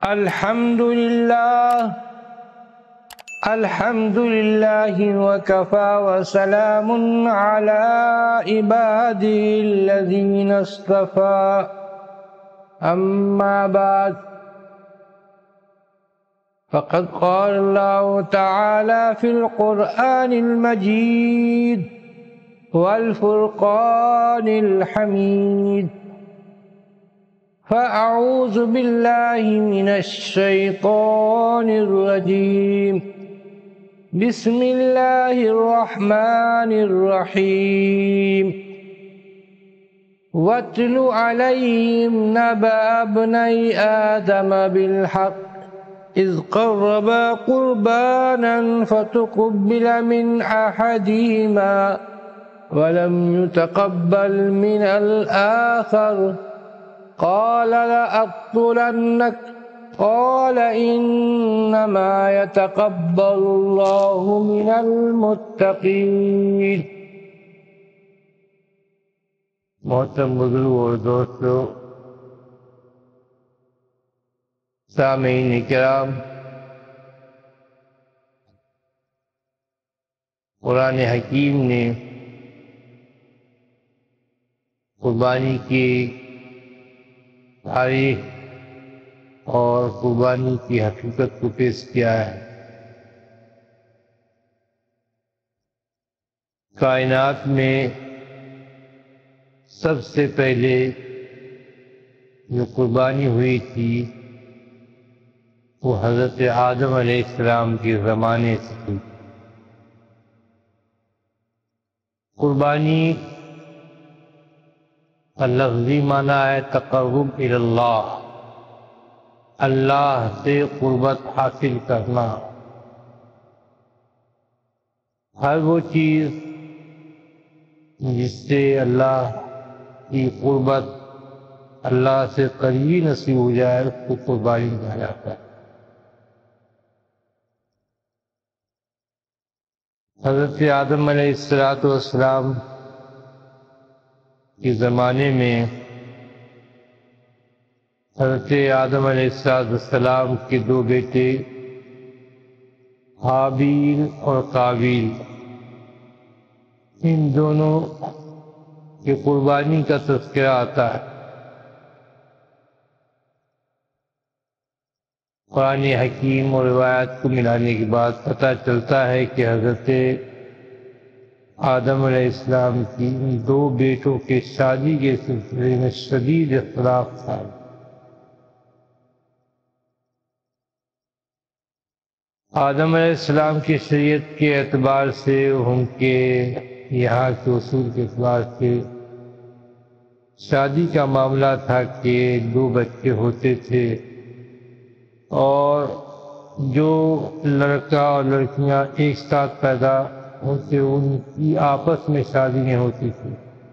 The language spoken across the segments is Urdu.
الحمد لله وكفى وسلام على عباده الذين اصطفى أما بعد فقد قال الله تعالى في القرآن المجيد والفرقان الحميد فأعوذ بالله من الشيطان الرجيم بسم الله الرحمن الرحيم واتل عليهم نبأ ابني آدم بالحق إذ قربا قربانا فتقبل من أحدهما ولم يتقبل من الآخر قال لأقتلنك قال إنما يتقبل الله من المتقين۔ محترم بزرگ اور دوستو، سامعین کرام، قرآن حکیم نے قربانی کی تاریخ اور قربانی کی حقیقت کو پیش کیا ہے۔ کائنات میں سب سے پہلے جو قربانی ہوئی تھی وہ حضرت آدم علیہ السلام کے زمانے سے تھی۔ قربانی کا لفظی معنی ہے تقرب الی اللہ، اللہ سے قربت حاصل کرنا۔ ہر وہ چیز جس سے اللہ کی قربت، اللہ سے قریبی نصیب ہو جائے، اس کو قربانی کہا جاتا ہے۔ حضرت آدم علیہ السلام کے زمانے میں حضرت آدم علیہ السلام کے دو بیٹے حابیل اور قابیل، ان دونوں کی قربانی کا تذکرہ آتا ہے۔ قرآن حکیم اور روایات کو ملانے کے بعد پتہ چلتا ہے کہ حضرت آدم علیہ السلام کی ان دو بیٹوں کے شادی کے سلسلے میں شدید اختلاف تھا۔ آدم علیہ السلام کی شریعت کے اعتبار سے، ان کے یہاں کے اصول کے اعتبار سے شادی کا معاملہ تھا کہ دو بچے ہوتے تھے، اور جو لڑکا اور لڑکیاں ایک ساتھ پیدا ہوتے ان کی آپس میں شادی نہیں ہوتی تھی۔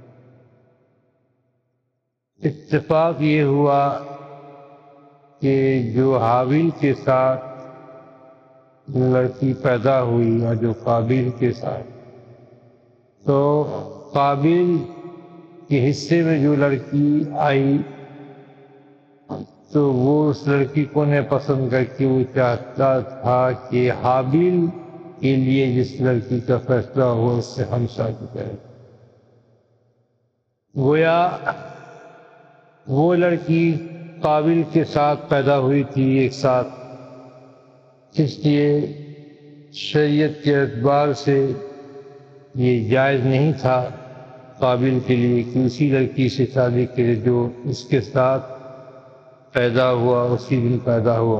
اتفاق یہ ہوا کہ جو حابیل کے ساتھ لڑکی پیدا ہوئی اور جو قابیل کے ساتھ، تو قابیل کے حصے میں جو لڑکی آئی تو وہ اس لڑکی کو نے پسند کر کے وہ چاہتا تھا کہ حابیل کے لیے جس لڑکی کا فیصلہ ہو اس سے ہم شادی کریں۔ گویا وہ لڑکی قابیل کے ساتھ پیدا ہوئی تھی ایک ساتھ، اس لیے شریعت کے اعتبار سے یہ جائز نہیں تھا قابیل کے لیے کہ اسی لڑکی سے شادی کرے جو اس کے ساتھ پیدا ہوا، اسی دن پیدا ہوا۔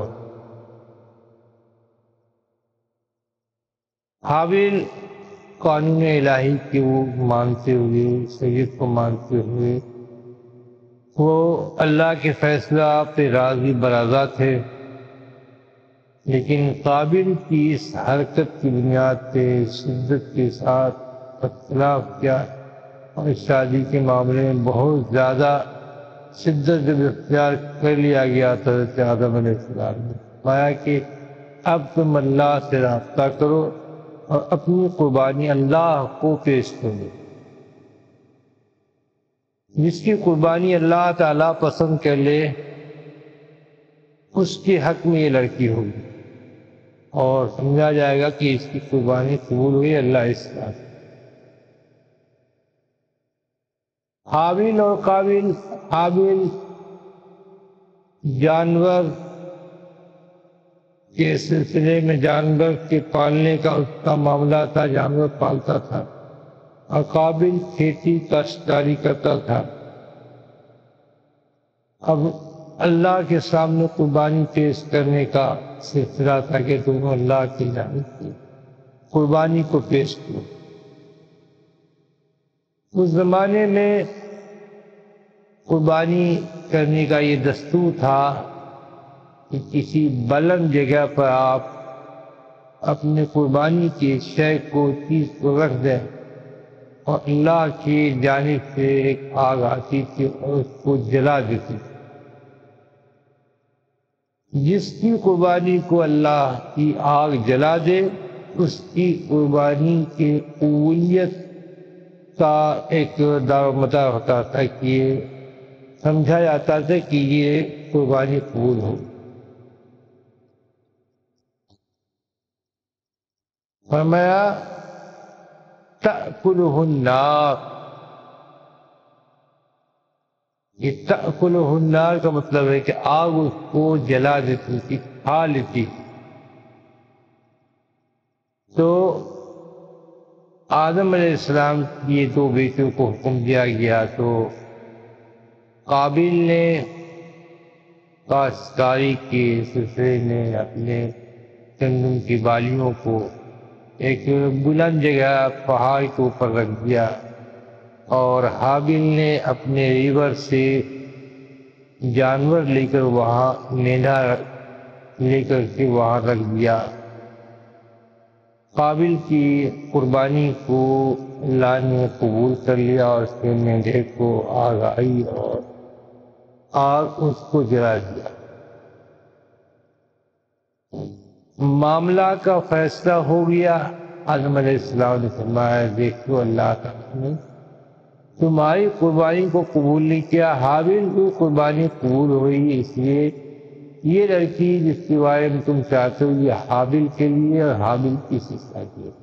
حابیل قانون الہی کے وہ مانتے ہوئے، شریعت کو مانتے ہوئے، وہ اللہ کے فیصلہ پہ راضی برضا تھے، لیکن قابیل کی اس حرکت کی بنیاد پہ شدت کے ساتھ اختلاف کیا، اور شادی کے معاملے میں بہت زیادہ شدت جب اختیار کر لیا گیا تو حضرت آدم علیہ السلام نے فرمایا کہ اب تم اللہ سے رابطہ کرو اور اپنی قربانی اللہ کو پیش کرو۔ جس کی قربانی اللہ تعالیٰ پسند کر لے اس کے حق میں یہ لڑکی ہوگی اور سمجھا جائے گا کہ اس کی قربانی قبول ہوئی اللہ اس کا۔ حابیل اور قابیل، حابیل جانور کے سلسلے میں جانور کے پالنے کا اس کا معاملہ تھا، جانور پالتا تھا، اور قابیل کھیتی کاشتکاری کرتا تھا۔ اب اللہ کے سامنے قربانی پیش کرنے کا سلسلہ تھا کہ تم اللہ کی جانب سے قربانی کو پیش کرو۔ اس زمانے میں قربانی کرنے کا یہ دستور تھا کہ کسی بلند جگہ پر آپ اپنے قربانی کی شے کو، چیز کو رکھ دیں، اور اللہ کی جانب سے ایک آگ آتی تھی اور اس کو جلا دیتی تھی۔ جس کی قربانی کو اللہ کی آگ جلا دے اس کی قربانی کی قبولیت کا ایک دار و مدار ہوتا تھا کہ یہ سمجھا جاتا تھا کہ یہ قربانی قبول ہو۔ فرمایا تأکلہ النار، یہ تأکلہ النار کا مطلب ہے کہ آگ اس کو جلا دیتی تھی، کھا لیتی۔ تو آدم علیہ السلام یہ دو بیٹوں کو حکم دیا گیا، تو قابیل نے کاشتکاری کے سلسلے میں اپنے گندم کی بالیوں کو ایک بلند جگہ پہاڑ کے اوپر رکھ دیا، اور حابیل نے اپنے ریور سے جانور لے کر وہاں مینڈھا لے کر کے وہاں رکھ دیا۔ قابیل کی قربانی کو اللہ نے قبول کر لیا اور اس کے مینڈھے کو آگ آئی اور آگ اس کو جلا دیا۔ معاملہ کا فیصلہ ہو گیا۔ آدم علیہ السلام نے فرمایا دیکھو اللہ تعالیٰ نے تمہاری قربانی کو قبول نہیں کیا، حابیل کی قربانی قبول ہوئی، اس لیے یہ لڑکی جس کے بارے میں تم چاہتے ہو یہ حابیل کے لیے اور حابیل کی سزا کے لیے۔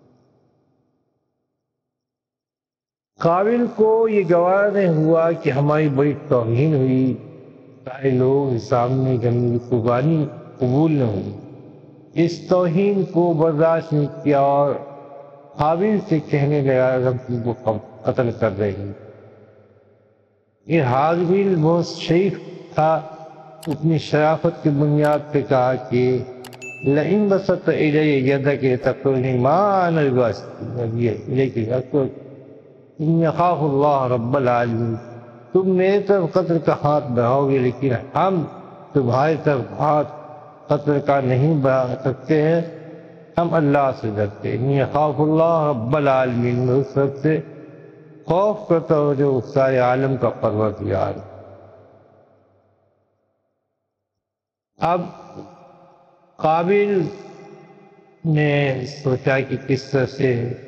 قابیل کو یہ گوارا نہیں ہوا کہ ہماری بڑی توہین ہوئی، سارے لوگ سامنے گندم کی قربانی قبول نہ ہوئی، اس توہین کو برداشت نہیں کیا اور حابیل سے کہنے لگا ہم تم کو قتل کر رہے ہیں۔ یہ حابیل بہت شریف تھا، اپنی شرافت کی بنیاد پہ کہا کہ لئن بسطت الی یدک لتقتلنی ما انا بباسط الیک یدک انی اخاف اللہ رب العالمین، تم میرے طرف قتل کا ہاتھ بڑھاؤ گے لیکن ہم تمہاری طرف ہاتھ قتل کا نہیں بڑھا سکتے ہیں، ہم اللہ سے ڈرتے ہیں۔ انی اخاف اللہ رب العالمین، میں اس رب سے خوف کرتا ہوں جو سارے عالم کا پروردگار۔ اب قابیل نے سوچا کہ کس طرح سے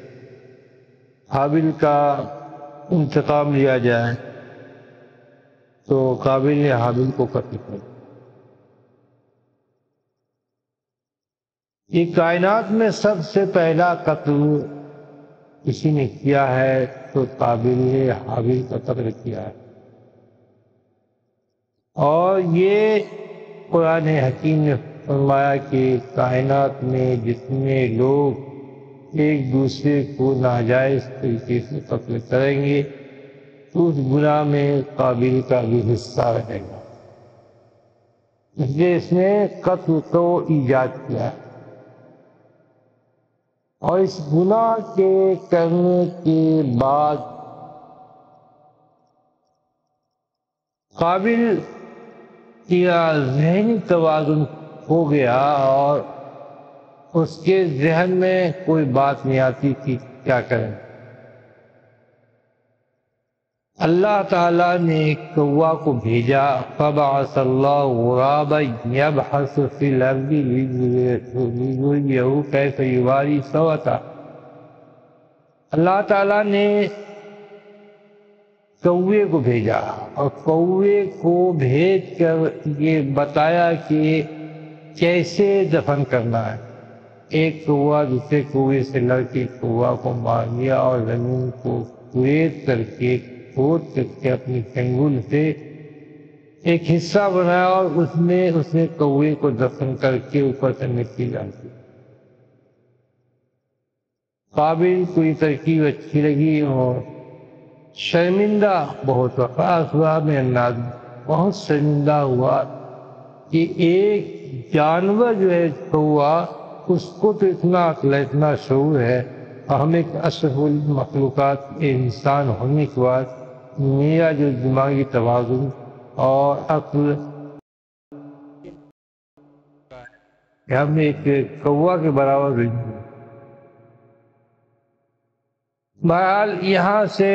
حابیل کا انتقام لیا جائے، تو قابیل نے حابیل کو قتل کر دیا۔ یہ کائنات میں سب سے پہلا قتل کسی نے کیا ہے تو قابیل نے حابیل کا قتل کیا ہے، اور یہ قرآن حکیم نے فرمایا کہ کائنات میں جتنے لوگ ایک دوسرے کو ناجائز طریقے سے قتل کریں گے تو اس گناہ میں قابیل کا بھی حصہ رہے گا، اس لیے اس نے قتل کو ایجاد کیا ہے۔ اور اس گناہ کے کرنے کے بعد قابیل کا ذہنی توازن ہو گیا اور اس کے ذہن میں کوئی بات نہیں آتی تھی کیا کریں۔ اللہ تعالیٰ نے ایک کوا کو بھیجا، فبعث اللہ غرابا یبحث فی الارض لیریہ کیف یواری سوءۃ۔ اللہ تعالیٰ نے کوے کو بھیجا اور کوے کو بھیج کر یہ بتایا کہ کیسے دفن کرنا ہے۔ ایک کوا دوسرے کوے سے لڑ کے کوا کو مار دیا اور زمین کو کھود کر کے اپنی چنگل سے ایک حصہ بنایا اور اس نے کوے کو دفن کر کے اوپر سے مٹی ڈال دی۔ قابل کو یہ ترکیب اچھی لگی اور شرمندہ بہت ہوا میں انداز بہت شرمندہ ہوا کہ ایک جانور جو ہے کوا، اس کو تو اتنا عقل اتنا شعور ہے، اور ہم ایک اشرف المخلوقات انسان ہونے کے بعد میرا جو دماغی توازن اور عقل ہم ایک کوا کے برابر نہیں۔ بہرحال یہاں سے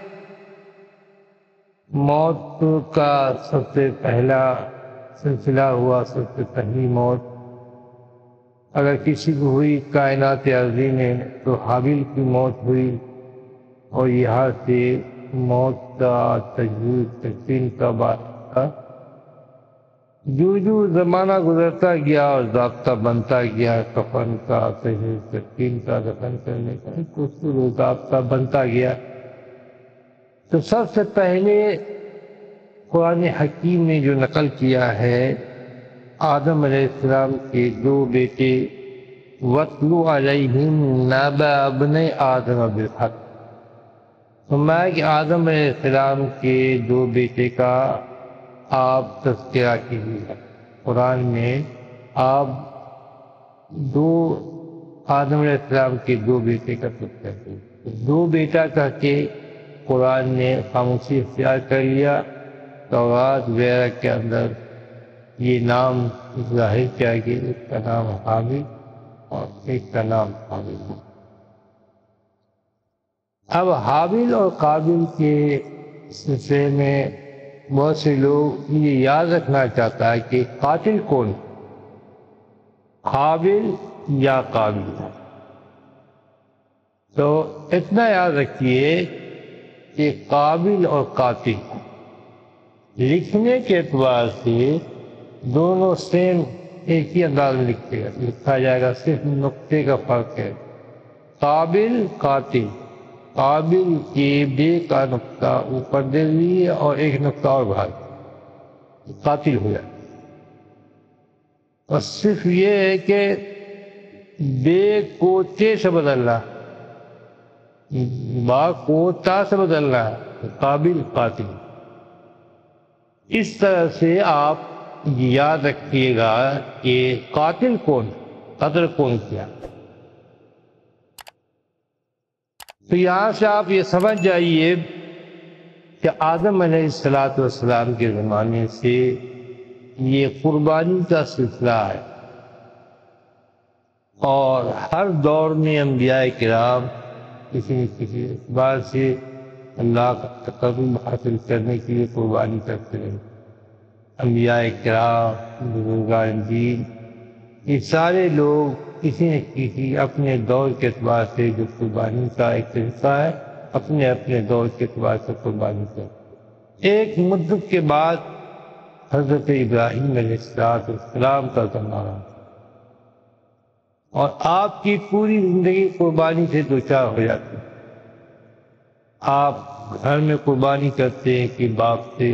موت کا سب سے پہلا سلسلہ ہوا، سب سے پہلی موت اگر کسی کو ہوئی کائنات ارضی میں تو حابیل کی موت ہوئی، اور یہاں سے موت کا تقسیم کا بات تھا۔ جو زمانہ گزرتا گیا اور ضابطہ بنتا گیا کفن کا، تقسیم کا، دفن کرنے کا اصول و ضابطہ بنتا گیا، تو سب سے پہلے قرآن حکیم نے جو نقل کیا ہے آدم علیہ السلام کے دو بیٹے، وَاتْلُ عَلَيْهِمْ نَبَأَ ابْنَيْ آدَمَ بِالْحَقِّ، فرمایا کہ آدم علیہ السلام کے دو بیٹے کا آپ تذکرہ کیجیے۔ قرآن میں آپ آدم علیہ السلام کے دو بیٹے کا تذکرہ کیجیے۔ دو بیٹا کہہ کے قرآن نے خاموشی اختیار کر لیا۔ تورات وغیرہ کے اندر یہ نام ظاہر کیا کہ ایک کا نام حابیل اور ایک کا نام قابیل۔ اب حابیل اور قابیل کے سلسلے میں بہت سے لوگ یہ یاد رکھنا چاہتا ہے کہ قاتل کون، حابیل یا قابیل؟ تو اتنا یاد رکھیے کہ قابیل اور قاتل لکھنے کے اعتبار سے دونوں سیم ایک ہی انداز میں لکھا جائے گا، صرف نقطے کا فرق ہے۔ قابل قاتل، قابل کے بے کا نقطہ اوپر دے دیے اور ایک نقطہ اور باہر، قاتل ہو جائے۔ اور صرف یہ ہے کہ بے کو تے سے بدلنا، با کو تا سے بدلنا ہے، قابل قاتل۔ اس طرح سے آپ یاد رکھیے گا کہ قاتل کون، قتل کون کیا۔ تو یہاں سے آپ یہ سمجھ جائیے کہ آدم علیہ السلام کے زمانے سے یہ قربانی کا سلسلہ ہے، اور ہر دور میں انبیاء کرام کسی نہ کسی اعتبار سے اللہ کا تقرب حاصل کرنے کے لیے قربانی کرتے رہے۔ انبیاء کرام، بزرگان دین، یہ سارے لوگ کسی نہ کسی اپنے دور کے اعتبار سے جو قربانی کا ایک طریقہ ہے، اپنے دور کے اعتبار سے قربانی کرتے۔ ایک مدت کے بعد حضرت ابراہیم علیہ السلام کا زمانہ، اور آپ کی پوری زندگی قربانی سے دوچار ہو جاتی۔ آپ گھر میں قربانی کرتے ہیں کہ باپ سے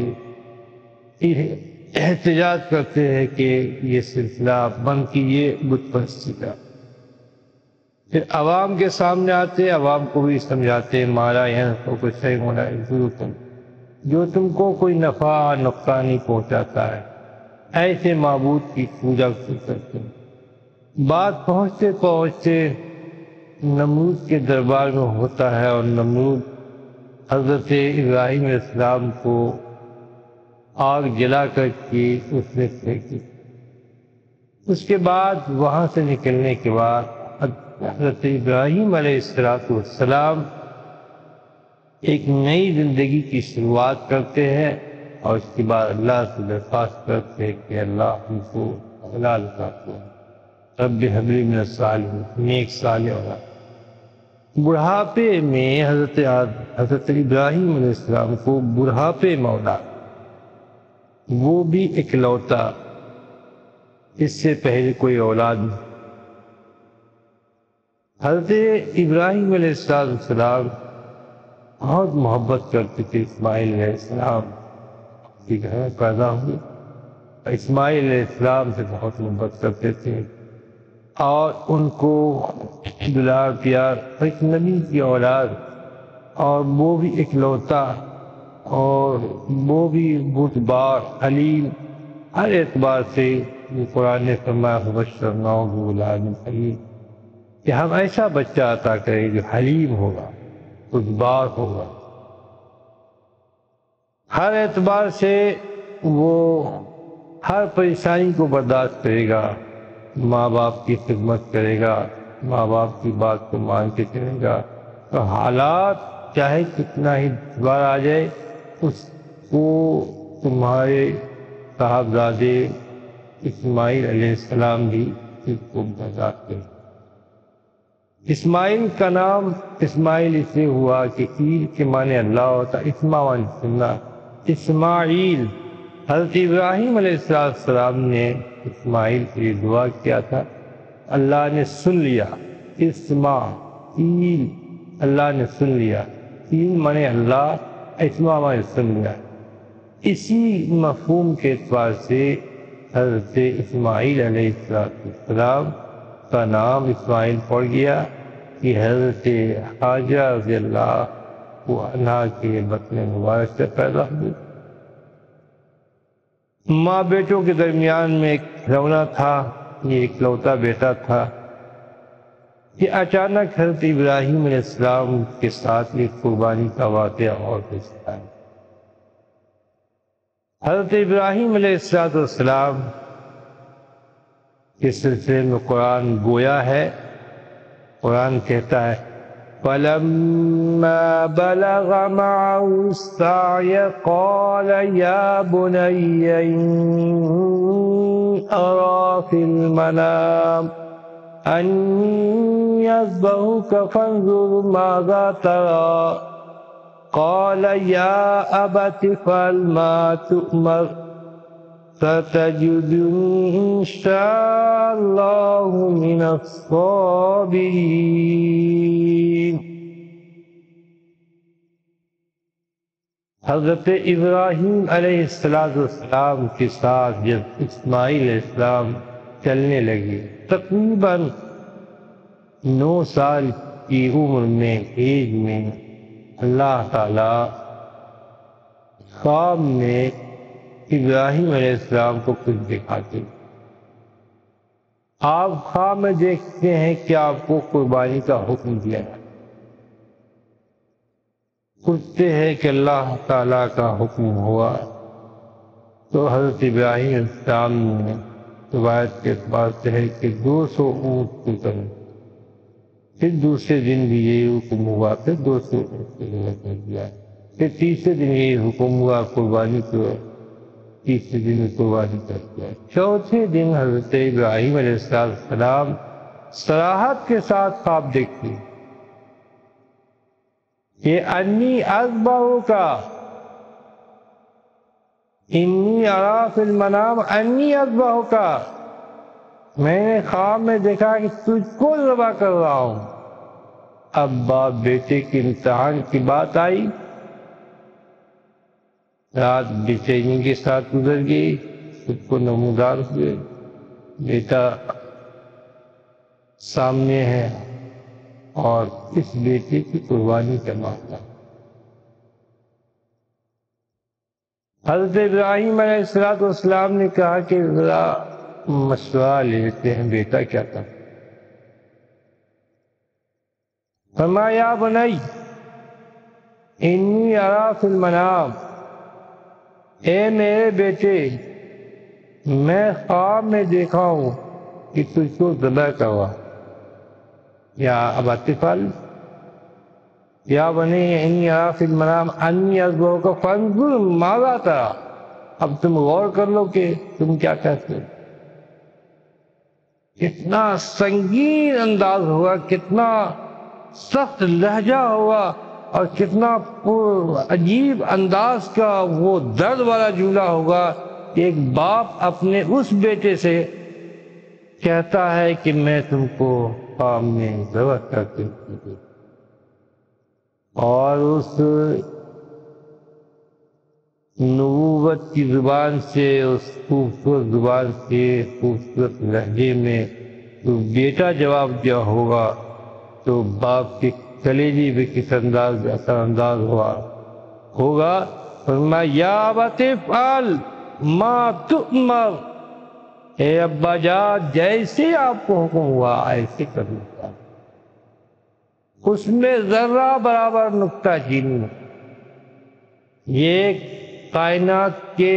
احتجاج کرتے ہیں کہ یہ سلسلہ بند کیجیے بت پرستی کا۔ پھر عوام کے سامنے آتے، عوام کو بھی سمجھاتے، مارا یہاں کو صحیح ہونا جو تم کو کوئی نفع نقصان نہیں پہنچاتا ہے، ایسے معبود کی پوجا کرتے ہیں۔ بات پہنچتے پہنچتے نمرود کے دربار میں ہوتا ہے، اور نمرود حضرت ابراہیم علیہ السلام کو آگ جلا کر کے اس میں پھینکی۔ اس کے بعد وہاں سے نکلنے کے بعد حضرت ابراہیم علیہ السلام ایک نئی زندگی کی شروعات کرتے ہیں، اور اس کے بعد اللہ سے درخواست کرتے ہیں کہ اللہ ہم کو اولاد عطا فرما، رب ہب لی من الصالحین، نیک صالح اولاد۔ بڑھاپے میں حضرت ابراہیم علیہ السلام کو بڑھاپے مولا، وہ بھی اکلوتا، اس سے پہلے کوئی اولاد نہیں۔ حضرت ابراہیم علیہ السلام بہت محبت کرتے تھے اسماعیل علیہ السلام کے گھر میں پیدا ہوئے، اسماعیل علیہ السلام سے بہت محبت کرتے تھے اور ان کو دلار پیار، ایک نبی کی اولاد، اور وہ بھی اکلوتا، اور وہ بھی بردبار، حلیم، ہر اعتبار سے قرآن نے فرمایا فبشرناہ بغلام حلیم، کہ ہم ایسا بچہ عطا کریں جو حلیم ہوگا، بردبار ہوگا، ہر اعتبار سے وہ ہر پریشانی کو برداشت کرے گا، ماں باپ کی خدمت کرے گا، ماں باپ کی بات کو مان کے چلے گا، تو حالات چاہے کتنا ہی دشوار آ جائے اس کو تمہارے صاحبزادے اسماعیل علیہ السلام بھی اس کو برداشت کریں۔ اسماعیل کا نام اسماعیل اس لیے ہوا کہ عیل کے معنی اللہ ہوتا، اسما معنی سننا، اسماعیل، حضرت ابراہیم علیہ السلام نے اسماعیل کے لیے دعا کیا تھا، اللہ نے سن لیا، اسماعیل، اللہ نے سن لیا، عیل معنی اللہ، اسما معنی سن لیا، اسی مفہوم کے اعتبار سے حضرت اسماعیل علیہ السلام کا نام اسماعیل پڑ گیا کہ حضرت حاجرہ رضی اللہ عنہا کے بطن مبارک سے پیدا ہوئے۔ ماں بیٹوں کے درمیان میں ایک کھلونا تھا، یہ اکلوتا بیٹا تھا، کہ اچانک حضرت ابراہیم علیہ السلام کے ساتھ ایک قربانی کا واقعہ اور پیش آیا۔ حضرت ابراہیم علیہ السلام کے سلسلے میں قرآن گویا ہے، قرآن کہتا ہے فَلَمَّا بَلَغَ مَعَهُ السَّعْيَ قَالَ يَا بُنَيَّ إِنِّي أَرَىٰ فِي الْمَنَامِ أَنِّي أَذْبَحُكَ فَانظُرْ مَاذَا تَرَىٰ قَالَ يَا أَبَتِ افْعَلْ مَا تُؤْمَرُ سَتَجِدُنِي إِن شَاءَ اللَّهُ مِنَ الصَّابِرِينَ۔ حضرت ابراہیم علیہ السلام کے ساتھ جب اسماعیل علیہ السلام چلنے لگے، تقریباً 9 سال کی عمر میں، ایج میں، اللہ تعالیٰ خواب میں ابراہیم علیہ السلام کو کچھ دکھاتے۔ آپ خواب میں دیکھتے ہیں کہ آپ کو قربانی کا حکم دیا ہے، پوچھتے ہیں کہ اللہ تعالیٰ کا حکم ہوا، تو حضرت ابراہیم علیہ السلام نے روایت کے اعتبار سے ہے کہ 200 اونٹ کو کریں، پھر دوسرے دن بھی یہی حکم ہوا، پھر 200 اونٹ کو دیا، پھر تیسرے دن یہی حکم ہوا قربانی کو، تیسرے دن قربانی کر دیا، چوتھے دن حضرت ابراہیم علیہ السلام صراحت کے ساتھ خواب دیکھتے کہ انی اذبحک، انی اری فی المنام انی اذبحک، میں نے خواب میں دیکھا کہ تجھ کو ذبح کر رہا ہوں۔ اب باپ بیٹے کے امتحان کی بات آئی، رات بے چینی کے ساتھ گزر گئی، خود کو نمودار ہوئے، بیٹا سامنے ہے اور اس بیٹے کی قربانی کا معاملہ۔ حضرت ابراہیم علیہ السلام نے کہا کہ ذرا مشورہ لیتے ہیں، بیٹا کیا تھا؟ فرمایا یا بنی انی اری فی المنام، اے میرے بیٹے، میں خواب میں دیکھا ہوں کہ تجھ کو ذبح کروا۔ یا ابت افعل، یا بنی انی اری فی المنام انی اذبحک فانظر ماذا تری، اب تم غور کر لو کہ تم کیا کہتے ہو۔ کتنا سنگین انداز ہوا، کتنا سخت لہجہ ہوگا اور کتنا عجیب انداز کا وہ درد والا جملہ ہوگا کہ ایک باپ اپنے اس بیٹے سے کہتا ہے کہ میں تم کو خواب میں ذبح کر کے دوں، اور اس نبوت کی زبان سے، اس خوبصورت زبان سے، خوبصورت لہجے میں تو بیٹا جواب دیا ہوگا تو باپ کے کلیجے پہ کس انداز اثر انداز ہوگا. فرمایا یا ابت افعل ما تؤمر، اے ابا جان جیسے آپ کو حکم ہوا ایسے کرنا چاہیے. اس میں ذرہ برابر نکتہ چینی نہیں. یہ کائنات کے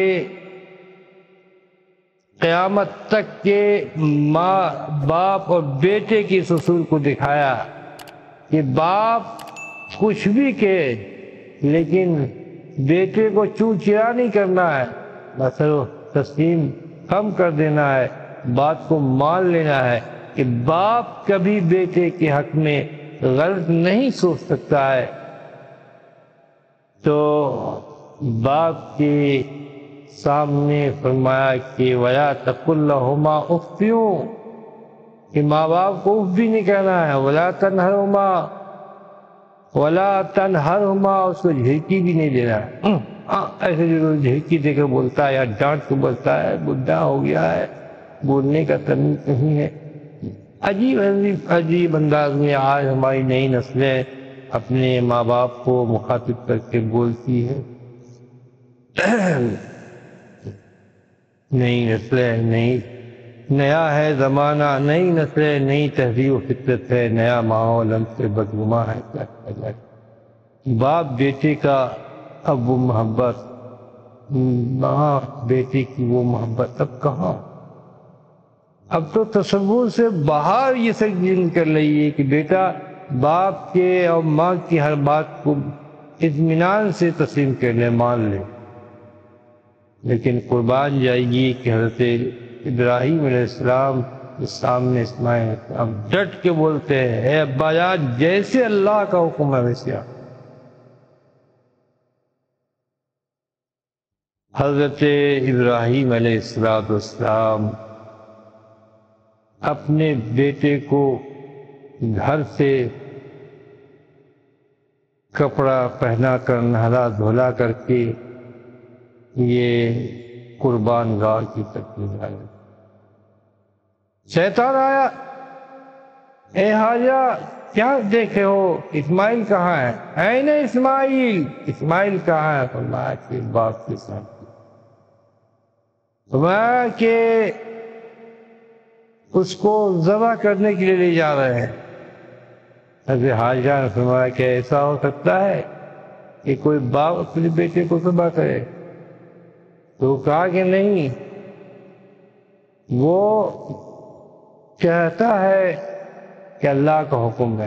قیامت تک کے ماں باپ اور بیٹے کی اس اصول کو دکھایا کہ باپ کچھ بھی کہے لیکن بیٹے کو چوں چرا نہیں کرنا ہے، مثلا تسلیم کم کر دینا ہے، بات کو مان لینا ہے کہ باپ کبھی بیٹے کے حق میں غلط نہیں سوچ سکتا ہے. تو باپ کے سامنے فرمایا کہ وَلَا تَقُلْ لَهُمَا اُفٍّ، کہ ماں باپ کو اف بھی نہیں کہنا ہے. وَلَا تَنْهَرْهُمَا اس کو جھڑکی بھی نہیں دینا ہے. ایسے جو جھڑکی دے کر بولتا ہے یا ڈانٹ کے بولتا ہے، بڈھا ہو گیا ہے، بولنے کا تمیز نہیں ہے. عجیب انداز میں آج ہماری نئی نسلیں اپنے ماں باپ کو مخاطب کر کے بولتی ہے. نئی نسلیں، نیا ہے زمانہ، نئی نسلیں، نئی تہذیب و فطرت ہے، نیا ماحول ہم سے بدگما ہے. باپ بیٹے کا اب وہ محبت، ماں بیٹے کی وہ محبت اب کہاں؟ اب تو تصور سے باہر یہ سب جن کر رہی ہے کہ بیٹا باپ کے اور ماں کی ہر بات کو اطمینان سے تسلیم کر لے، مان لے. لیکن قربان جائے گی کہ حضرت ابراہیم علیہ السلام کے سامنے اسماعیل علیہ السلام ڈٹ کے بولتے ہیں اے ابا جان جیسے اللہ کا حکم ہے ویسے آپ. حضرت ابراہیم علیہ السلام اپنے بیٹے کو گھر سے کپڑا پہنا کر نہلا دھولا کر کے یہ قربان گاہ کی تکمیل آئی. شیطان آیا، اے حاجہ کیا دیکھے ہو، اسماعیل کہاں ہے؟ این اسماعیل، اسماعیل کہاں ہے؟ فرمایا کہ باپ کے ساتھ. فرمایا کہ اس کو ذبح کرنے کے لیے لے جا رہے ہیں. حضرت حاجہ نے فرمایا کہ ایسا ہو سکتا ہے کہ کوئی باپ اپنے بیٹے کو ذبح کرے؟ تو کہا کہ نہیں، وہ کہتا ہے کہ اللہ کا حکم ہے.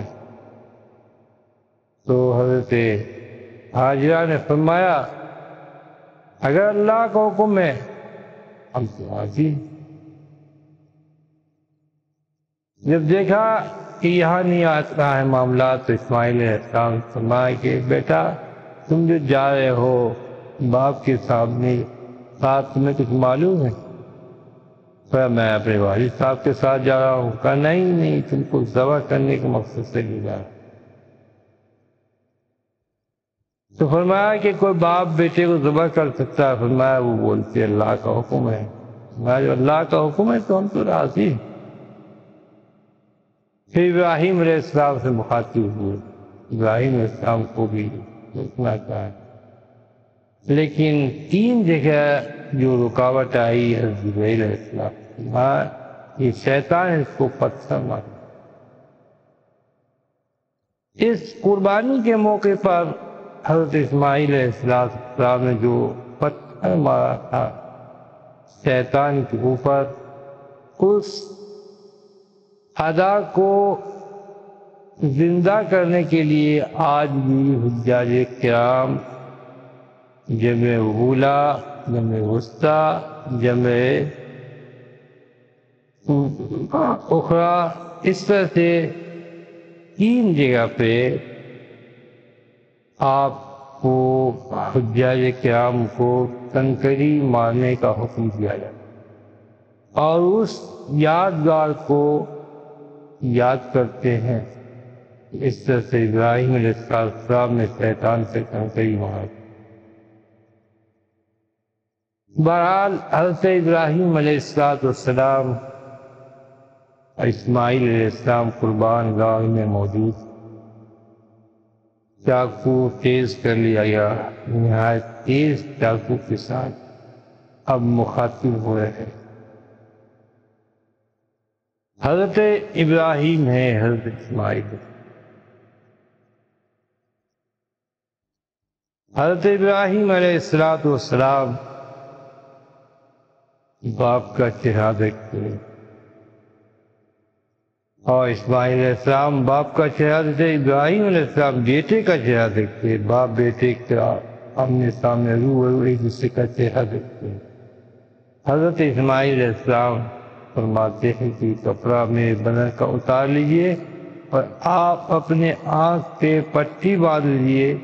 تو حضرت حاجرہ نے فرمایا اگر اللہ کا حکم ہے ہم تو راضی. جب دیکھا کہ یہاں نہیں آتا ہے معاملات تو اسماعیل علیہ السلام فرمایا کہ بیٹا تم جو جا رہے ہو باپ کے سامنے ساتھ تمہیں کچھ معلوم ہے؟ میں اپنے والد صاحب کے ساتھ جا رہا ہوں. کہا نہیں تم کو ذبح کرنے کے مقصد سے لے جا رہا. تو فرمایا کہ کوئی باپ بیٹے کو ذبح کر سکتا ہے؟ فرمایا وہ بولتے اللہ کا حکم ہے. فرمایا جو اللہ کا حکم ہے تو ہم تو راضی ہیں. پھر ابراہیم علیہ السلام سے مخاطب ہوئے، ابراہیم علیہ السلام کو بھی روکنا چاہا لیکن 3 جگہ جو رکاوٹ آئی حضرت جبرائیل علیہ السلام یہ شیطان اس کو پتھر مارا. اس قربانی کے موقع پر حضرت اسماعیل علیہ السلام نے جو پتھر مارا تھا شیطان کے اوپر، اس ادا کو زندہ کرنے کے لیے آج بھی حجاج کرام جمع اولا، جمع وسطی، جمع اخرى اس طرح سے 3 جگہ پہ آپ کو حجاج کرام کو کنکری مارنے کا حکم دیا جائے اور اس یادگار کو یاد کرتے ہیں۔ اس طرح سے ابراہیم علیہ السلام نے شیطان سے کنکری مار۔ بہرحال حضرت ابراہیم علیہ السلام اور اسماعیل علیہ السلام قربان گاہ میں موجود، چاقو تیز کر لیا گیا، نہایت تیز چاقو کے ساتھ اب مخاطب ہو رہے ہیں۔ حضرت ابراہیم ہے، حضرت اسماعیل۔ حضرت ابراہیم علیہ السلام باپ کا چہرہ دیکھتے ہیں اور اسماعیل علیہ السلام باپ کا چہرہ دیکھتے، ابراہیم علیہ السلام بیٹے کا چہرہ دیکھتے، باپ بیٹے کا آمنے سامنے روبرو ایک دوسرے کا چہرہ دیکھتے ہیں۔ حضرت اسماعیل علیہ السلام فرماتے ہیں کہ کپڑا میرے بدن کا اتار لیجئے اور آپ اپنے آنکھ پہ پٹی باندھ لیجئے،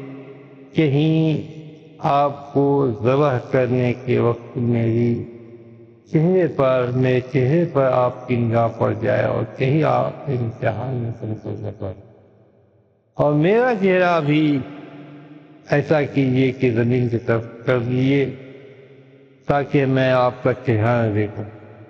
کہیں آپ کو ذبح کرنے کے وقت میرے چہرے پر آپ کی نگاہ پڑ جائے اور کہیں آپ امتحان میں سنکل نہ پڑ، اور میرا چہرہ بھی ایسا کیجئے کہ زمین کی طرف کر دیجئے تاکہ میں آپ کا چہرہ نہ دیکھوں۔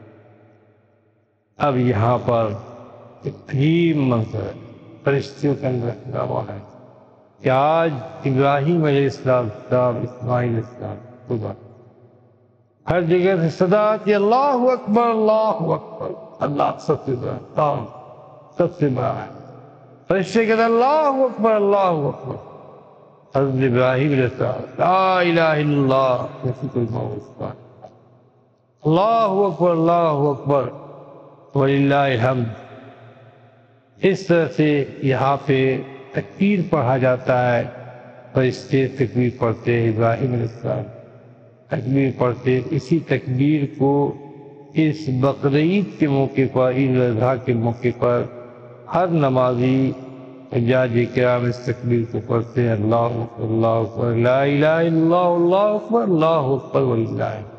اب یہاں پر ایک عجیب منظر ہے، فرشتوں کے اندر رکھا ہوا ہے کہ آج ابراہیم علیہ السلام، اسماعیل علیہ السلام خدا ہر جگہ سے صدا آتی، اللہ اکبر اللہ اکبر، اللہ سب سے بڑا، اللہ سب سے بڑا ہے۔ فرشتے کہتے ہیں اللہ اکبر اللہ اکبر۔ حضرت ابراہیم علیہ السلام لا الہ الا اللہ کسی کوئی معبود نہیں، اللہ اکبر وللہ الحمد۔ اس طرح سے یہاں پہ تکبیر پڑھا جاتا ہے، فرشتے تکبیر پڑھتے ہیں، ابراہیم علیہ السلام تکبیر پڑھتے۔ اسی تکبیر کو اس بقرعید کے موقع پر، عید الاضحیٰ کے موقع پر ہر نمازی حجاج کرام اس تکبیر کو پڑھتے ہیں، اللہ اکبر لا الہ الا اللہ اللہ اکبر وللہ الحمد۔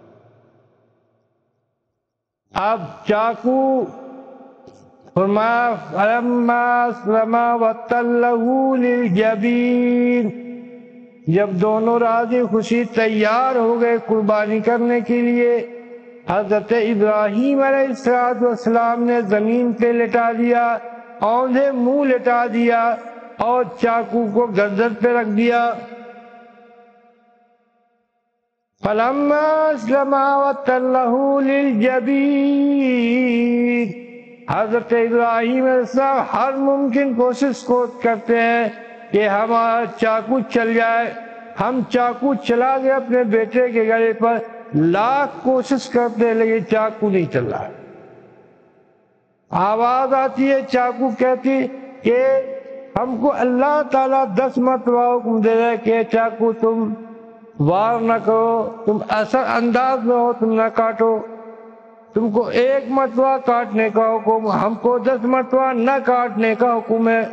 اب چاقو فرمایا فلما اسلم وتلہ للجبین، جب دونوں راضی خوشی تیار ہو گئے قربانی کرنے کے لیے، حضرت ابراہیم علیہ السلام نے زمین پہ لٹا دیا، اوندھے منہ لٹا دیا اور چاقو کو گردن پہ رکھ دیا۔ فلما اسلم وتلہ للجبین، حضرت ابراہیم علیہ السلام ہر ممکن کوشش کو کرتے ہیں کہ ہمارا چاقو چل جائے، ہم چاقو چلا گئے اپنے بیٹے کے گلے پر، لاکھ کوشش کرتے ہیں لیکن چاقو نہیں چل رہا ہے۔ آواز آتی ہے، چاقو کہتی کہ ہم کو اللہ تعالیٰ 10 مرتبہ حکم دے رہے کہ چاقو تم وار نہ کرو، تم اثر انداز میں ہو، تم نہ کاٹو، تم کو 1 مرتبہ کاٹنے کا حکم، ہم کو 10 مرتبہ نہ کاٹنے کا حکم ہے۔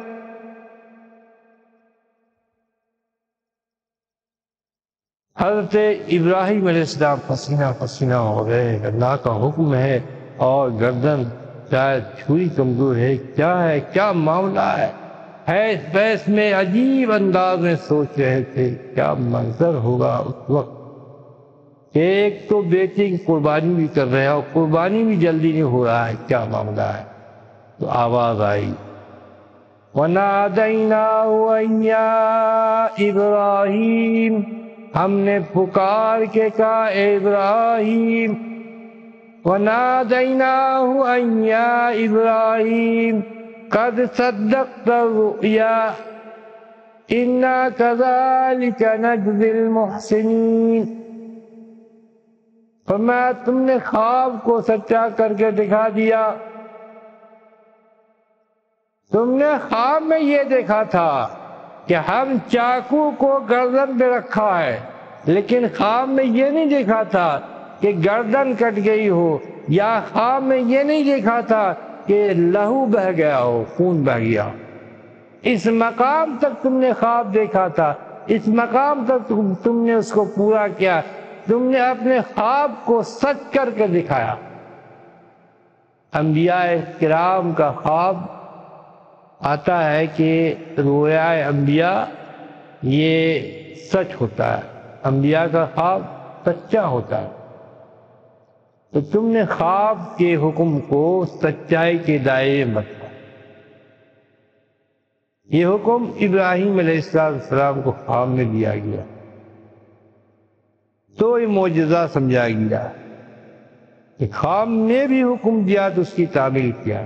حضرت ابراہیم علیہ السلام پسینہ پسینہ ہو گئے، اللہ کا حکم ہے اور گردن شاید چھری کمزور ہے، کیا معاملہ ہے اس بحث میں عجیب انداز میں سوچ رہے تھے کیا منظر ہوگا اس وقت۔ ایک تو بیٹے کی قربانی بھی کر رہے ہیں اور قربانی بھی جلدی نہیں ہو رہا ہے، کیا معاملہ ہے؟ تو آواز آئی وَنَادَيْنَاهُ أَن يَا إِبْرَاهِيمُ، ہم نے پکار کے کہا اے ابراہیم، وَنَادَيْنَاهُ أَن يَا إِبْرَاهِيمُ قَدْ صَدَّقْتَ الرُّؤْيَا إِنَّا كَذَلِكَ نَجْزِي الْمُحْسِنِينَ، فرمایا تم نے خواب کو سچا کر کے دکھا دیا۔ تم نے خواب میں یہ دیکھا تھا کہ ہم چاقو کو گردن پہ رکھا ہے، لیکن خواب میں یہ نہیں دیکھا تھا کہ گردن کٹ گئی ہو، یا خواب میں یہ نہیں دیکھا تھا کہ لہو بہہ گیا ہو، خون بہہ گیا۔ اس مقام تک تم نے خواب دیکھا تھا، اس مقام تک تم نے اس کو پورا کیا، تم نے اپنے خواب کو سچ کر کے دکھایا۔ انبیاء کرام کا خواب آتا ہے کہ رویا انبیاء یہ سچ ہوتا ہے، انبیاء کا خواب سچا ہوتا ہے۔ تو تم نے خواب کے حکم کو سچائی کے دائرے میں رکھا۔ یہ حکم ابراہیم علیہ السلام کو خواب میں دیا گیا تو یہ معجزہ سمجھا گیا کہ خواب میں بھی حکم دیا تو اس کی تعمیل کیا۔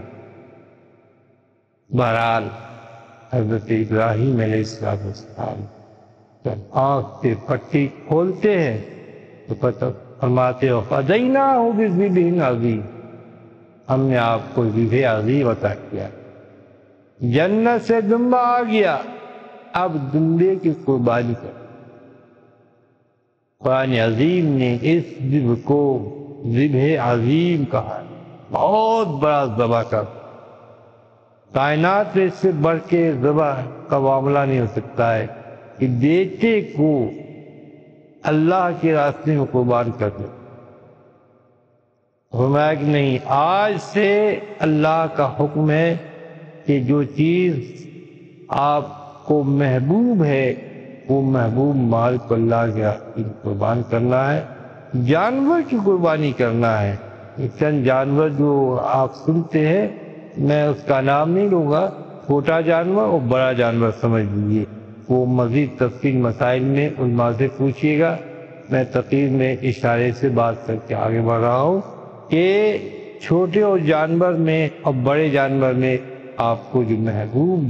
بہرحال حضرت ابراہیم علیہ السلام جب آنکھ سے پٹی کھولتے ہیں تو پتہ فرماتے ہو فدیناہ بذبح عظیم، ہم نے آپ کو ذبح عظیم عطا کیا، جنت سے دمبا آ گیا، اب دمبے کی قربانی کر۔ قرآن عظیم نے اس ذبح کو ذبح عظیم کہا، بہت بڑا ذبح کا۔ کائنات میں اس سے بڑھ کے ذبح کا معاملہ نہیں ہو سکتا ہے کہ بیٹے کو اللہ کے راستے میں قربان کر دے۔ فرمایا کہ نہیں، آج سے اللہ کا حکم ہے کہ جو چیز آپ کو محبوب ہے وہ محبوب مال کو اللہ کے راستے میں قربان کرنا ہے، جانور کی قربانی کرنا ہے۔ چند جانور جو آپ سنتے ہیں، میں اس کا نام نہیں لوں گا، چھوٹا جانور اور بڑا جانور سمجھ لیجیے، وہ مزید تفصیل مسائل میں علماء سے پوچھیے گا۔ میں تقریر میں اشارے سے بات کر کے آگے بڑھ رہا ہوں کہ چھوٹے اور جانور میں اور بڑے جانور میں آپ کو جو محبوب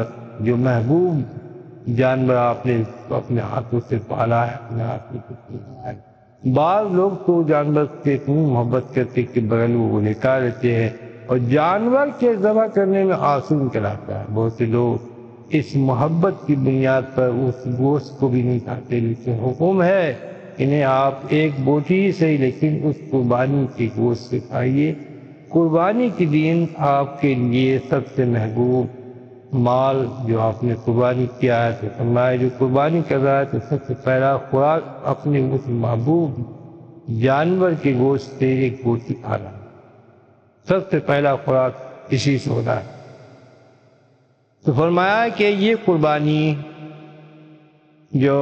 جانور آپ نے اپنے ہاتھوں سے پالا ہے، اپنے ہاتھ میں پالا ہے۔ بعض لوگ تو جانور سے اتنی محبت کرتے کہ بغل وہ لٹا لیتے ہیں اور جانور کے ذبح کرنے میں آنسو کراتا ہے۔ بہت سے لوگ اس محبت کی بنیاد پر اس گوشت کو بھی نہیں کھاتے، لیکن حکم ہے انہیں آپ ایک بوٹی ہی صحیح لیکن اس قربانی کے گوشت سے کھائیے۔ قربانی کے دن آپ کے لیے سب سے محبوب مال جو آپ نے قربانی کیا ہے، تو فرمایا جو قربانی کر رہا ہے تو سب سے پہلا خوراک اپنے اس محبوب جانور کے گوشت سے ایک بوٹی کھانا، سب سے پہلا خوراک اسی سے ہوتا ہے۔ تو فرمایا کہ یہ قربانی جو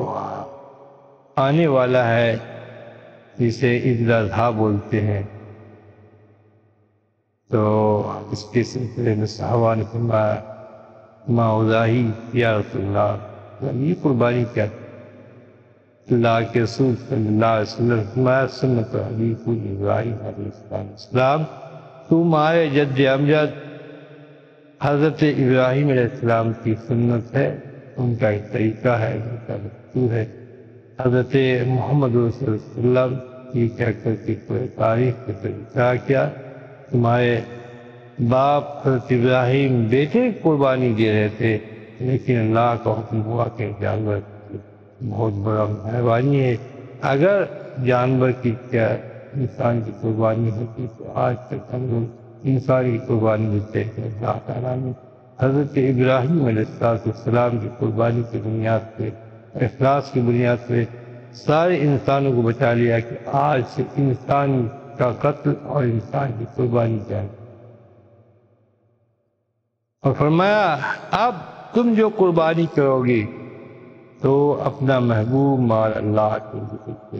آنے والا ہے جسے عید الاضحیٰ بولتے ہیں، تو اس کے سلسلے میں صحابہ نے فرمایا ما اضاحی یا رسول اللہ، یہ قربانی کیا؟ اللہ کے رسول صلی اللہ علیہ وسلم فرمایا سنت حبیب ابراہیم علیہ السلام، تمہارے جد امجد حضرت ابراہیم علیہ السلام کی سنت ہے، ان کا ایک طریقہ ہے، ان کا دستور ہے۔ حضرت محمد رسول اللہ صلی اللہ علیہ وسلم یہ کہہ کر کے کوئی تاریخ کے طریقہ کیا، تمہارے باپ حضرت ابراہیم بیٹے قربانی دے رہے تھے، لیکن اللہ کا حکم ہوا کہ جانور بہت بڑا مہربانی ہے، اگر جانور کی کیا انسان کی قربانی ہوتی تو آج تک ہم لوگ انسان کی قربانی دیتے ہیں۔ اللہ تعالیٰ نے حضرت ابراہیم علیہ السلام کی قربانی کی بنیاد پہ، اخلاص کی بنیاد پہ سارے انسانوں کو بچا لیا کہ آج سے انسان کا قتل اور انسان کی قربانی جائے۔ اور فرمایا اب تم جو قربانی کرو گے تو اپنا محبوب مال اللہ کے لیے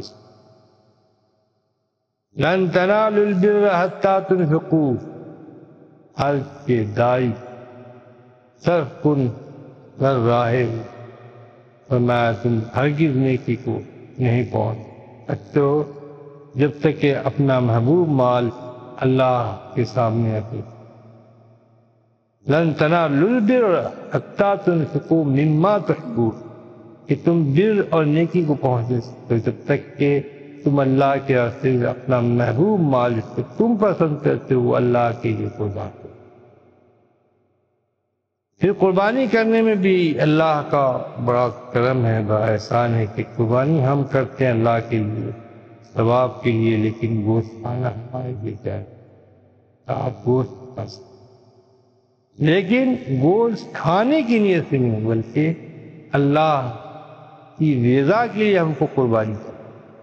لن تنالوا البر حتى تنفقوا، حج کے دائی صرف کن کر راہ، فرمایا تم ہرگز نیکی کو نہیں پہنچ سکتے ہو جب تک کہ اپنا محبوب مال اللہ کے سامنے رکھو۔ لن تنالوا البر حتى تنفقوا مما تحبون، کہ تم بر اور نیکی کو پہنچ سکتے جب تک کہ تم اللہ کے راستے میں اپنا محبوب مال جس کو تم پسند کرتے ہو اللہ کے لیے قربان کرو۔ پھر قربانی کرنے میں بھی اللہ کا بڑا کرم ہے، بڑا احسان ہے کہ قربانی ہم کرتے ہیں اللہ کے لیے، ثواب کے لیے، لیکن گوشت کھانا ہمارے لیے جائے، آپ گوشت کھا سکتے۔ لیکن گوشت کھانے کی نیت سے نہیں، بلکہ اللہ کی رضا کے لیے ہم کو قربانی کریں۔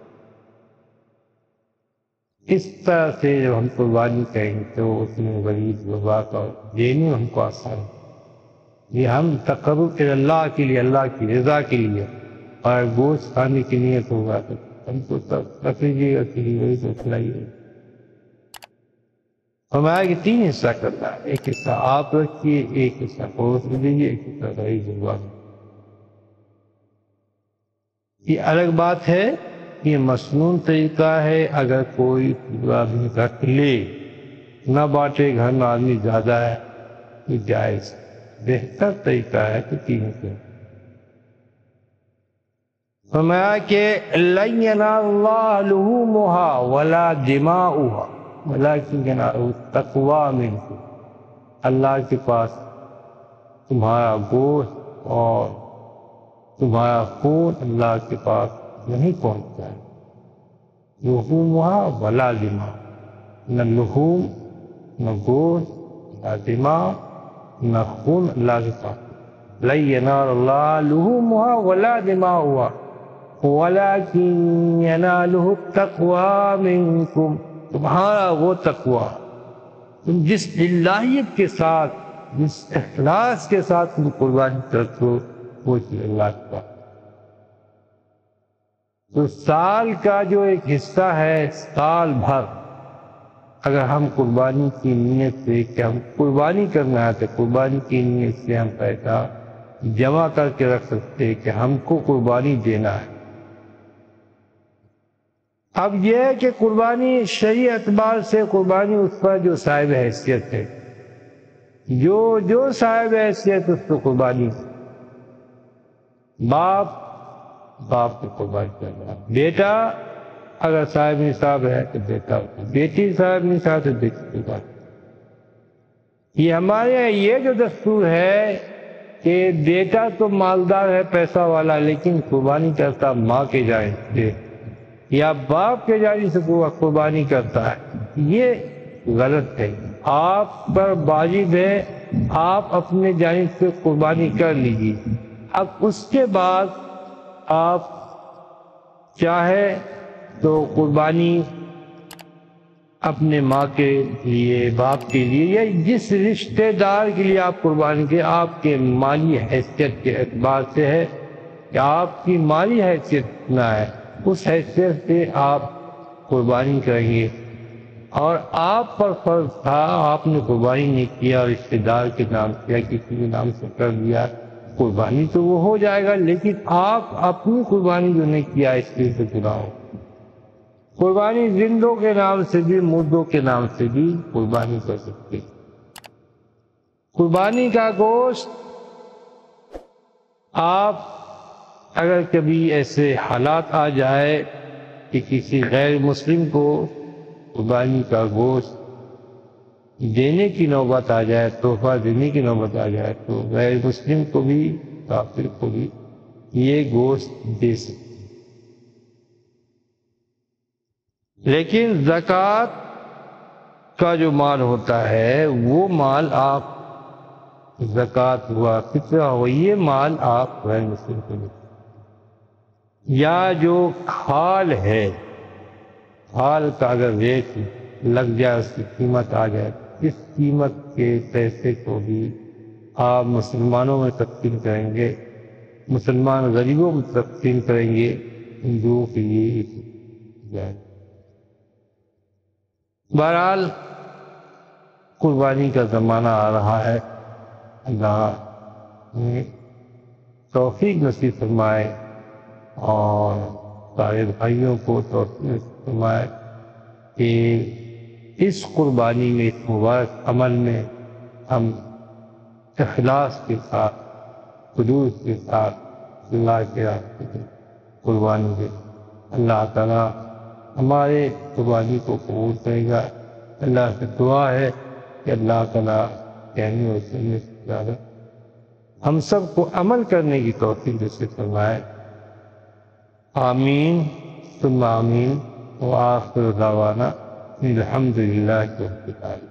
اس طرح سے جب ہم قربانی کریں گے تو اس میں غریب غربا کا دینے ہم کو آسان ہے۔ یہ ہم تقرب اللہ کے لیے، اللہ کی رضا کے لیے، اور گوشت کھانے کی نیت ہوگا تو ہم کو تفریح وہی تو کھلائیے۔ ہمارا کہ 3 حصہ کرنا ہے، ایک حصہ آپ رکھیے، ایک حصہ پڑوس میں دیجیے، ایک حصہ غریب غربا میں۔ یہ الگ بات ہے، یہ مسنون طریقہ ہے۔ اگر کوئی آدمی رکھ لے، نہ بانٹے، گھر میں آدمی زیادہ ہے تو جائز، بہتر طریقہ ہے کہ 3 حصے۔ فرمایا کہ لَن يَنَالَ اللَّهَ لُحُومُهَا وَلَا دِمَاؤُهَا وَلَكِنْ يَنَالُهُ التَّقْوَىٰ مِنكُمْ۔ اللہ کے پاس تمہارا گوشت اور تمہارا خون اللہ کے پاس نہیں پہنچتا ہے۔ لحومها ولا دماء، نہ لحوم، نہ گوشت، نہ دماء، نہ خون اللہ کے پاس۔ لن ينال اللہ لحومها ولا دماؤها ولكن يناله التقوى منكم۔ تمہارا وہ تقوی، تم جس للہیت کے ساتھ، جس اخلاص کے ساتھ تم قربانی کرتے ہو، وہ چیز اللہ کے پاس۔ تو سال کا جو ایک حصہ ہے، سال بھر اگر ہم قربانی کی نیت سے کہ ہم قربانی کرنا ہے تو قربانی کی نیت سے ہم پیسہ جمع کر کے رکھ سکتے ہیں کہ ہم کو قربانی دینا ہے۔ اب یہ ہے کہ قربانی شرعی اعتبار سے قربانی اس پر جو صاحب حیثیت ہے، جو صاحب حیثیت اس کو قربانی، باپ کو قربانی کرنا، بیٹا اگر صاحب نصاب ہے تو بیٹا، بیٹی صاحب نصاب تو بیٹی قربانی۔ یہ ہمارے یہاں یہ جو دستور ہے کہ بیٹا تو مالدار ہے، پیسہ والا، لیکن قربانی کرتا ماں کے جانب سے یا باپ کے جانب سے قربانی کرتا ہے، یہ غلط ہے۔ آپ پر واجب ہے، آپ اپنے جانب سے قربانی کر لیجیے۔ اب اس کے بعد آپ چاہے تو قربانی اپنے ماں کے لیے، باپ کے لیے، یا جس رشتہ دار کے لیے آپ قربانی کے، آپ کے مالی حیثیت کے اعتبار سے ہے کہ آپ کی مالی حیثیت نہ ہے، اس حیثیت سے آپ قربانی کریں گے۔ اور آپ پر فرض تھا، آپ نے قربانی نہیں کیا، رشتہ دار کے نام سے یا کسی کے نام سے کر دیا، قربانی تو وہ ہو جائے گا، لیکن آپ اپنی قربانی جو نہیں کیا اس لیے سے گناہ ہو۔ قربانی زندوں کے نام سے بھی، مردوں کے نام سے بھی قربانی کر سکتے۔ قربانی کا گوشت آپ اگر کبھی ایسے حالات آ جائے کہ کسی غیر مسلم کو قربانی کا گوشت دینے کی نوبت آ جائے، تحفہ دینے کی نوبت آ جائے، تو غیر مسلم کو بھی، کافر کو بھی یہ گوشت دے سکتے۔ لیکن زکوٰۃ کا جو مال ہوتا ہے، وہ مال آپ، زکوٰۃ ہوا، فطرہ ہوا، یہ مال آپ غیر مسلم کو دیں۔ یا جو کھال ہے، کھال کا اگر ریٹ لگ جائے، اس کی قیمت آ جائے، اس قیمت کے پیسے کو بھی آپ مسلمانوں میں تقسیم کریں گے، مسلمان غریبوں میں تقسیم کریں گے، ہندوؤں کے لیے جائے۔ بہرحال قربانی کا زمانہ آ رہا ہے، اللہ نے توفیق نصیب فرمائے اور سارے بھائیوں کو توفیق فرمائے کہ اس قربانی میں، اس مبارک عمل میں ہم اخلاص کے ساتھ، خلوص کے ساتھ اللہ کے راستے میں قربانی دیں۔ اللہ تعالیٰ ہمارے قربانی کو قبول کرے گا۔ اللہ سے دعا ہے کہ اللہ تعالیٰ کہنے اور سننے سے زیادہ ہم سب کو عمل کرنے کی توفیق نصیب فرمائے۔ آمین ثم آمین، وآخر دعوانا الحمدللہ رب العالمین۔